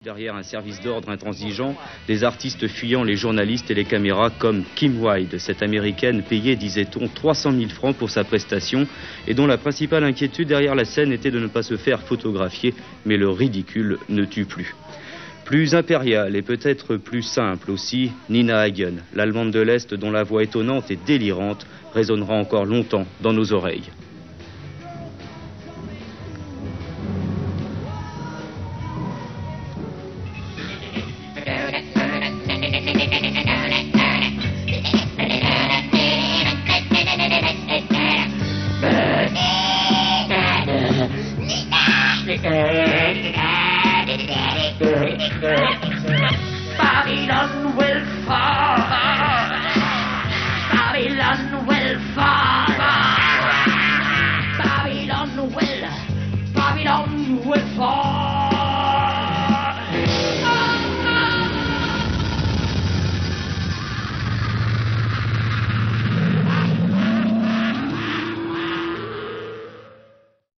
Derrière un service d'ordre intransigeant, des artistes fuyant les journalistes et les caméras comme Kim Wilde, cette américaine payée, disait-on, 300 000 francs pour sa prestation et dont la principale inquiétude derrière la scène était de ne pas se faire photographier, mais le ridicule ne tue plus. Plus impériale et peut-être plus simple aussi, Nina Hagen, l'Allemande de l'Est dont la voix étonnante et délirante résonnera encore longtemps dans nos oreilles. Babylon will fall. Babylon will fall. Babylon will fall.